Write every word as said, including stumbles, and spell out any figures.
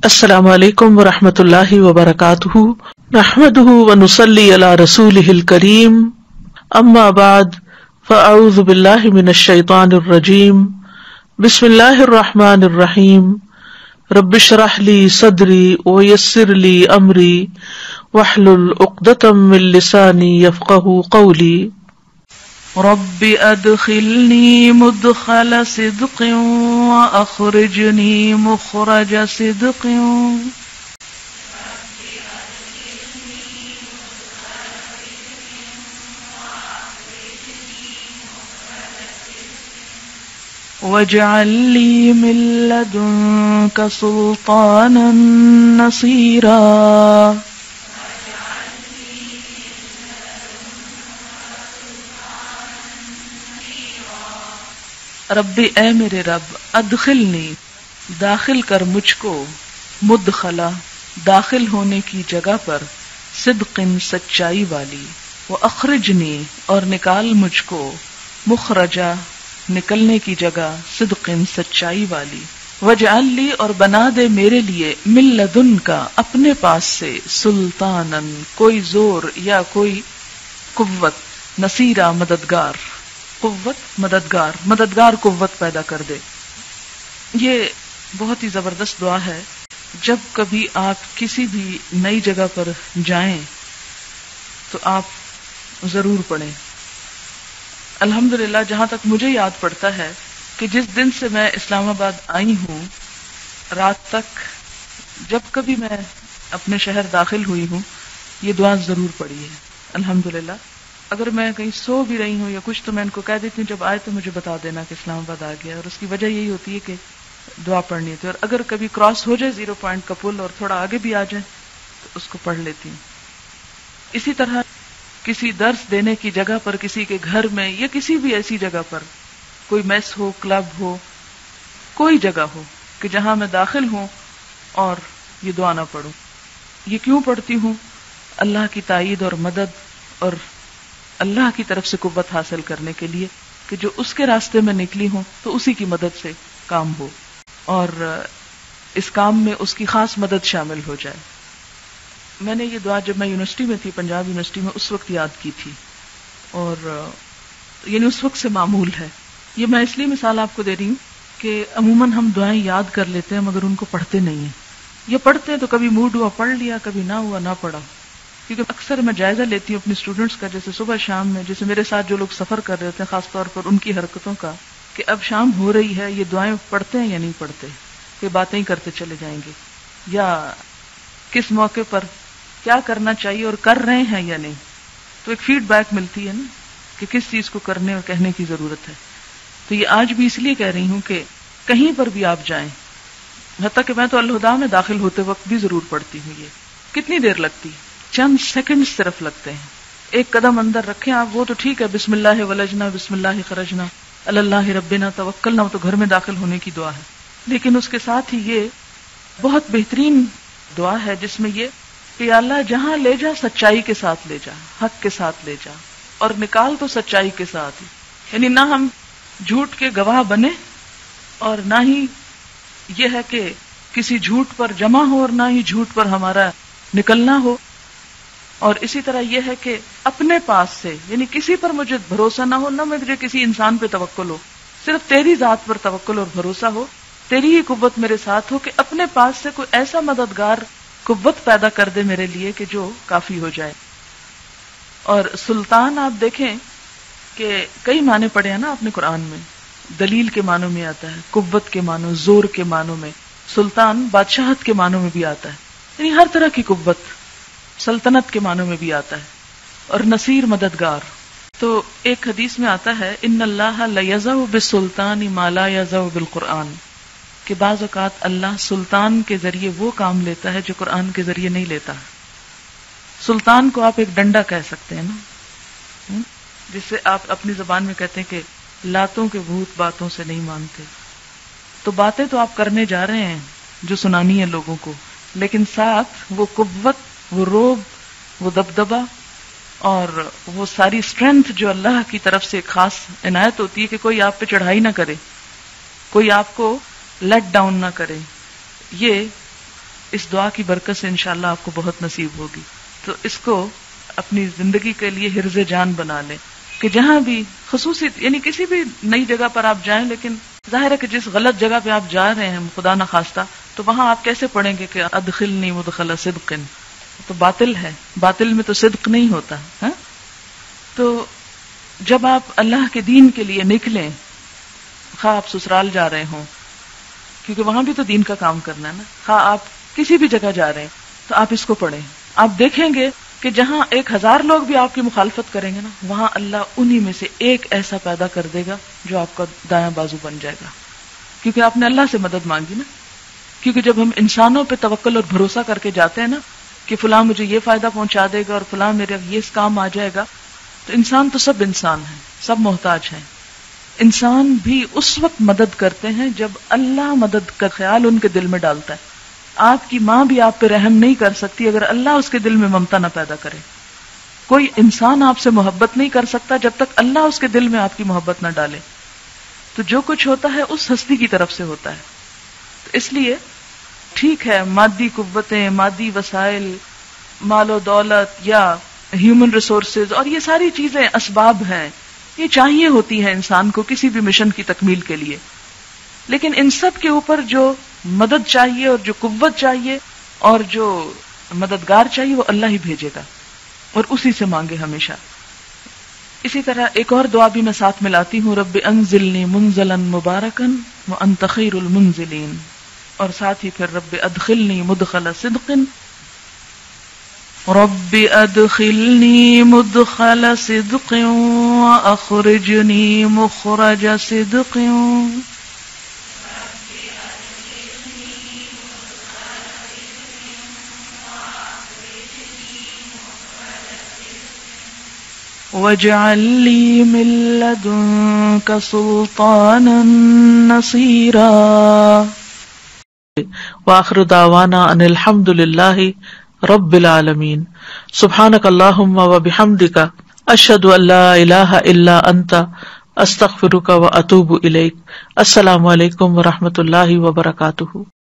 السلام علیکم ورحمۃ اللہ وبرکاتہ نحمدہ ونصلی علی رسولہ الکریم اما بعد فاعوذ باللہ من الشیطان الرجیم بسم اللہ الرحمن الرحیم رب اشرح لی صدری ویسر لی امری واحلل عقدۃ من لسانی یفقہوا قولی رب ادخلنی مدخل صدق واخرجنی مخرج صدق واجعل لی من لدنک سلطانا نصیرا ربی اے میرے رب ادخلنی داخل کر مجھ کو مدخلا داخل ہونے کی جگہ پر صدق سچائی والی واخرجنی اور نکال مجھ کو مخرجا نکلنے کی جگہ صدق سچائی والی واجعل لی اور بنا دے میرے لیے من لدن کا اپنے پاس سے سلطانن کوئی زور یا کوئی قوت نصیرا مددگار قوت مددگار مددگار قوت پیدا کر دے. یہ بہت ہی زبردست دعا ہے. جب کبھی آپ کسی بھی نئی جگہ پر جائیں تو آپ ضرور پڑھیں. الحمدللہ جہاں تک مجھے یاد پڑتا ہے کہ جس دن سے میں اسلام آباد آئی ہوں رات تک جب کبھی میں اپنے شہر داخل ہوئی ہوں یہ دعا ضرور پڑھی ہے. الحمدللہ اگر میں کہیں سو بھی رہی ہوں یا کچھ تو میں ان کو کہہ دیتی ہوں جب آئے تو مجھے بتا دینا کہ اسلام آباد آ گیا, اور اس کی وجہ یہی ہوتی ہے کہ دعا پڑھنی ہوتی ہے. اور اگر کبھی کراس ہو جائے زیرو پوائنٹ کا پل اور تھوڑا آگے بھی آ جائے تو اس کو پڑھ لیتی ہوں. اسی طرح کسی درس دینے کی جگہ پر کسی کے گھر میں یا کسی بھی ایسی جگہ پر کوئی میس ہو کلب ہو کوئی جگہ ہو کہ جہاں میں داخل ہوں اور یہ دعا نہ پڑھوں. یہ کیوں پڑھتی ہوں؟ اللہ کی تائید اور مدد اور اللہ کی طرف سے قوت حاصل کرنے کے لیے کہ جو اس کے راستے میں نکلی ہوں تو اسی کی مدد سے کام ہو اور اس کام میں اس کی خاص مدد شامل ہو جائے. میں نے یہ دعا جب میں یونیورسٹی میں تھی پنجاب یونیورسٹی میں اس وقت یاد کی تھی اور یعنی اس وقت سے معمول ہے. یہ میں اس لیے مثال آپ کو دے رہی ہوں کہ عموماً ہم دعائیں یاد کر لیتے ہیں مگر ان کو پڑھتے نہیں ہیں. یہ پڑھتے ہیں تو کبھی موڈ ہوا پڑھ لیا, کبھی نہ ہوا نہ پڑھا. کیونکہ اکثر میں جائزہ لیتی ہوں اپنے اسٹوڈنٹس کا, جیسے صبح شام میں جیسے میرے ساتھ جو لوگ سفر کر رہے ہوتے ہیں خاص طور پر ان کی حرکتوں کا کہ اب شام ہو رہی ہے یہ دعائیں پڑھتے ہیں یا نہیں پڑھتے, کہ باتیں ہی کرتے چلے جائیں گے, یا کس موقع پر کیا کرنا چاہیے اور کر رہے ہیں یا نہیں. تو ایک فیڈ بیک ملتی ہے نا کہ کس چیز کو کرنے اور کہنے کی ضرورت ہے. تو یہ آج بھی اس لیے کہہ رہی ہوں کہ کہیں پر بھی آپ جائیں, حتیٰ کہ میں تو الہدا میں داخل ہوتے وقت بھی ضرور پڑھتی ہوں. یہ کتنی دیر لگتی, چند سیکنڈ صرف لگتے ہیں. ایک قدم اندر رکھیں آپ, وہ تو ٹھیک ہے بسم اللہ ولجنا بسم اللہ خرجنا اللہ ربنا توکلنا, وہ تو گھر میں داخل ہونے کی دعا ہے. لیکن اس کے ساتھ ہی یہ بہت بہترین دعا ہے جس میں یہ کہ اللہ جہاں لے جا سچائی کے ساتھ لے جا, حق کے ساتھ لے جا, اور نکال تو سچائی کے ساتھ ہی. یعنی نہ ہم جھوٹ کے گواہ بنے اور نہ ہی یہ ہے کہ کسی جھوٹ پر جمع ہو اور نہ ہی جھوٹ پر ہمارا نکلنا ہو. اور اسی طرح یہ ہے کہ اپنے پاس سے یعنی کسی پر مجھے بھروسہ نہ ہو, نہ مجھے کسی انسان پہ توکل ہو, صرف تیری ذات پر توکل اور بھروسہ ہو, تیری ہی قوت میرے ساتھ ہو کہ اپنے پاس سے کوئی ایسا مددگار قوت پیدا کر دے میرے لیے کہ جو کافی ہو جائے. اور سلطان آپ دیکھیں کہ کئی معنی پڑے ہیں نا آپ نے قرآن میں. دلیل کے معنوں میں آتا ہے, قوت کے معنوں, زور کے معنوں میں. سلطان بادشاہت کے معنوں میں بھی آتا ہے, یعنی ہر طرح کی قوت. سلطنت کے معنوں میں بھی آتا ہے. اور نصیر مددگار. تو ایک حدیث میں آتا ہے ان اللہ لیضع بالسلطان ما لا یضع بالقرآن, کہ بعض اوقات اللہ سلطان کے ذریعے وہ کام لیتا ہے جو قرآن کے ذریعے نہیں لیتا. سلطان کو آپ ایک ڈنڈا کہہ سکتے ہیں نا, جس سے آپ اپنی زبان میں کہتے ہیں کہ لاتوں کے بھوت باتوں سے نہیں مانتے. تو باتیں تو آپ کرنے جا رہے ہیں جو سنانی ہے لوگوں کو, لیکن ساتھ وہ قوت, وہ روب, وہ دبدبا اور وہ ساری اسٹرینتھ جو اللہ کی طرف سے خاص عنایت ہوتی ہے کہ کوئی آپ پہ چڑھائی نہ کرے, کوئی آپ کو لیٹ ڈاؤن نہ کرے, یہ اس دعا کی برکت سے انشاءاللہ آپ کو بہت نصیب ہوگی. تو اس کو اپنی زندگی کے لیے حرز جان بنا لیں کہ جہاں بھی خصوصی یعنی کسی بھی نئی جگہ پر آپ جائیں، لیکن ظاہر ہے کہ جس غلط جگہ پہ آپ جا رہے ہیں خدا نخواستہ، تو وہاں آپ کیسے پڑھیں گے کہ ادخلنی مدخل صدق، تو باطل ہے، باطل میں تو صدق نہیں ہوتا. ہاں تو جب آپ اللہ کے دین کے لیے نکلیں، خواہ آپ سسرال جا رہے ہوں کیونکہ وہاں بھی تو دین کا کام کرنا ہے نا، خواہ آپ کسی بھی جگہ جا رہے ہیں، تو آپ اس کو پڑھیں. آپ دیکھیں گے کہ جہاں ایک ہزار لوگ بھی آپ کی مخالفت کریں گے نا، وہاں اللہ انہی میں سے ایک ایسا پیدا کر دے گا جو آپ کا دایاں بازو بن جائے گا، کیونکہ آپ نے اللہ سے مدد مانگی نا. کیونکہ جب ہم انسانوں پہ توکل اور بھروسہ کر کے جاتے ہیں نا کہ فلاں مجھے یہ فائدہ پہنچا دے گا اور فلاں میرے یہ کام آ جائے گا، تو انسان تو سب انسان ہیں، سب محتاج ہیں. انسان بھی اس وقت مدد کرتے ہیں جب اللہ مدد کا خیال ان کے دل میں ڈالتا ہے. آپ کی ماں بھی آپ پہ رحم نہیں کر سکتی اگر اللہ اس کے دل میں ممتا نہ پیدا کرے. کوئی انسان آپ سے محبت نہیں کر سکتا جب تک اللہ اس کے دل میں آپ کی محبت نہ ڈالے. تو جو کچھ ہوتا ہے اس ہستی کی طرف سے ہوتا ہے. تو اس لیے ٹھیک ہے مادی قوتیں، مادی وسائل، مال و دولت یا ہیومن ریسورسز اور یہ ساری چیزیں اسباب ہیں، یہ چاہیے ہوتی ہیں انسان کو کسی بھی مشن کی تکمیل کے لیے، لیکن ان سب کے اوپر جو مدد چاہیے اور جو قوت چاہیے اور جو مددگار چاہیے وہ اللہ ہی بھیجے گا، اور اسی سے مانگے ہمیشہ. اسی طرح ایک اور دعا بھی میں ساتھ ملاتی ہوں، رب انزلنی منزلا مبارکا وانت خیر المنزلین، اور ساتھ ہی پھر رب ادخلنی مدخل صدق، رب ادخلنی مدخل صدق واخرجنی مخرج صدق. واجعل لي من لدنك سلطانا نصيرا. وآخر دعوانا ان الحمد لله رب العالمين. سبحانك اللهم وبحمدك اشهد ان لا اله الا انت استغفرك واتوب اليك. السلام علیکم ورحمۃ اللہ وبرکاتہ.